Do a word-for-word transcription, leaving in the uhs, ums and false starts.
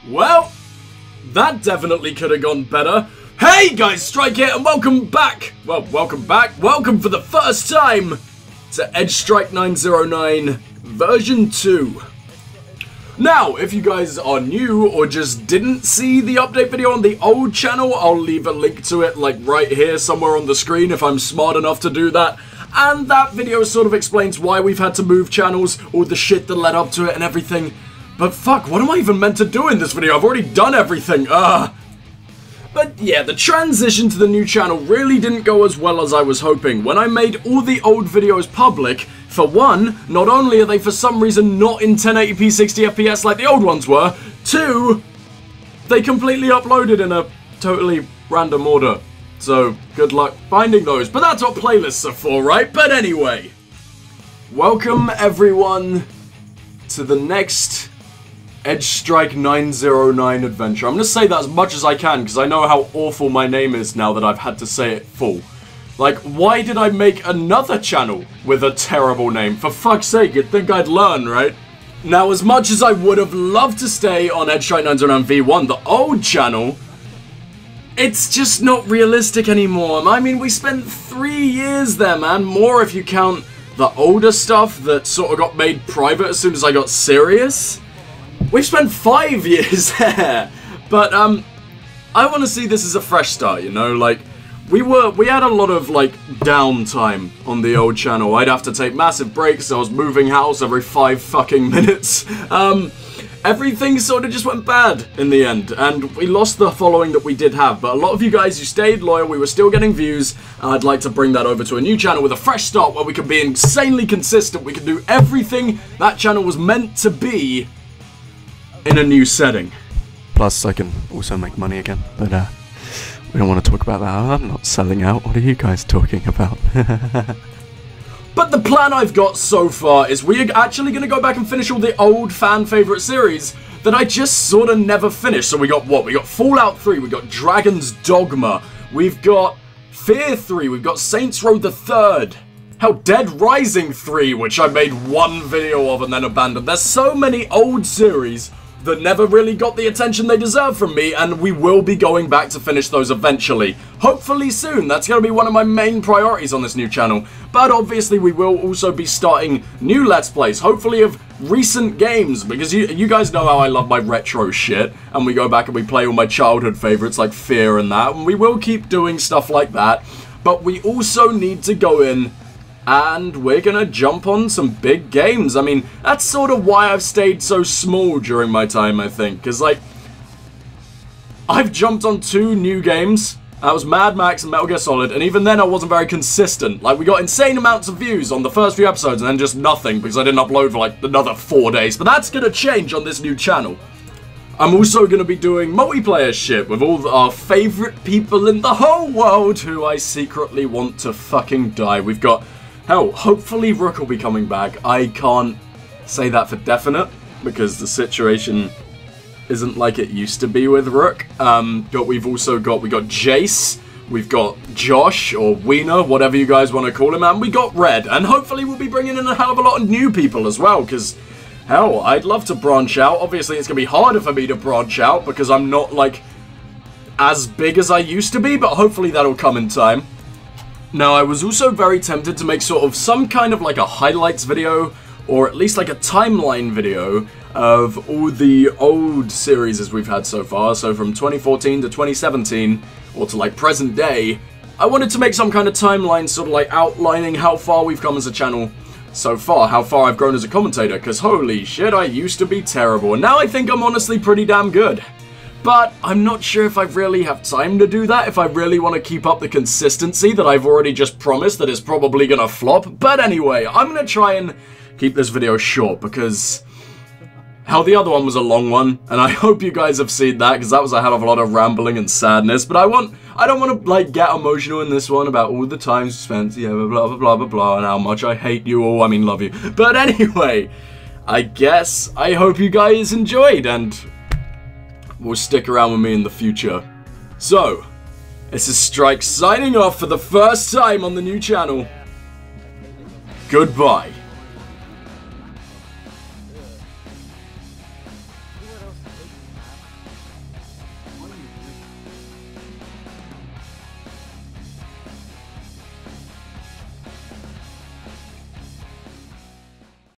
Well, that definitely could have gone better. Hey guys, Strike here, and welcome back. Well, welcome back. Welcome for the first time to Edgestrike nine oh nine version two. Now, if you guys are new or just didn't see the update video on the old channel, I'll leave a link to it like right here somewhere on the screen if I'm smart enough to do that. And that video sort of explains why we've had to move channels, all the shit that led up to it and everything. But fuck, what am I even meant to do in this video? I've already done everything, ugh. But yeah, the transition to the new channel really didn't go as well as I was hoping. When I made all the old videos public, for one, not only are they for some reason not in ten eighty p sixty F P S like the old ones were, two, they completely uploaded in a totally random order. So, good luck finding those. But that's what playlists are for, right? But anyway, welcome everyone to the next Edgestrike nine oh nine adventure. I'm gonna say that as much as I can because I know how awful my name is now that I've had to say it full. Like, why did I make another channel with a terrible name? For fuck's sake, you'd think I'd learn, right? Now, as much as I would have loved to stay on Edgestrike nine oh nine V one, the old channel, it's just not realistic anymore. I mean, we spent three years there, man. More if you count the older stuff that sort of got made private as soon as I got serious. We've spent five years there, but um, I want to see this as a fresh start, you know, like, we were, we had a lot of, like, downtime on the old channel. I'd have to take massive breaks, I was moving house every five fucking minutes, um, everything sort of just went bad in the end, and we lost the following that we did have, but a lot of you guys who stayed loyal, we were still getting views, and I'd like to bring that over to a new channel with a fresh start where we could be insanely consistent, we could do everything that channel was meant to be in a new setting. Plus, I can also make money again, but uh, we don't want to talk about that. I'm not selling out. What are you guys talking about? But the plan I've got so far is we're actually going to go back and finish all the old fan favorite series that I just sort of never finished. So we got what? We got Fallout three, we got Dragon's Dogma, we've got Fear three, we've got Saints Row the Third. Hell, Dead Rising three, which I made one video of and then abandoned. There's so many old series that never really got the attention they deserve from me, and we will be going back to finish those eventually. Hopefully soon. That's going to be one of my main priorities on this new channel. But obviously we will also be starting new Let's Plays, hopefully of recent games, because you, you guys know how I love my retro shit, and we go back and we play all my childhood favorites like Fear and that, and we will keep doing stuff like that. But we also need to go in and we're gonna jump on some big games. I mean, that's sort of why I've stayed so small during my time, I think. Because, like, I've jumped on two new games. That was Mad Max and Metal Gear Solid. And even then, I wasn't very consistent. Like, we got insane amounts of views on the first few episodes and then just nothing because I didn't upload for, like, another four days. But that's gonna change on this new channel. I'm also going to be doing multiplayer shit with all our favorite people in the whole world who I secretly want to fucking die. We've got... Hell, hopefully Rook will be coming back. I can't say that for definite, because the situation isn't like it used to be with Rook. Um, but we've also got, we got Jace, we've got Josh, or Wiener, whatever you guys want to call him, and we got Red. And hopefully we'll be bringing in a hell of a lot of new people as well, because, hell, I'd love to branch out. Obviously, it's going to be harder for me to branch out, because I'm not, like, as big as I used to be, but hopefully that'll come in time. Now, I was also very tempted to make sort of some kind of like a highlights video, or at least like a timeline video of all the old series as we've had so far, so from twenty fourteen to twenty seventeen, or to like present day. I wanted to make some kind of timeline sort of like outlining how far we've come as a channel so far, how far I've grown as a commentator, because holy shit, I used to be terrible, and now I think I'm honestly pretty damn good. But I'm not sure if I really have time to do that, if I really want to keep up the consistency that I've already just promised that is probably going to flop. But anyway, I'm going to try and keep this video short because, hell, the other one was a long one. And I hope you guys have seen that because that was a hell of a lot of rambling and sadness. But I want, I don't want to, like, get emotional in this one about all the times spent, yeah, blah, blah, blah, blah, blah, and how much I hate you all. I mean, love you. But anyway, I guess I hope you guys enjoyed and will stick around with me in the future. So, this is Strike signing off for the first time on the new channel. Goodbye.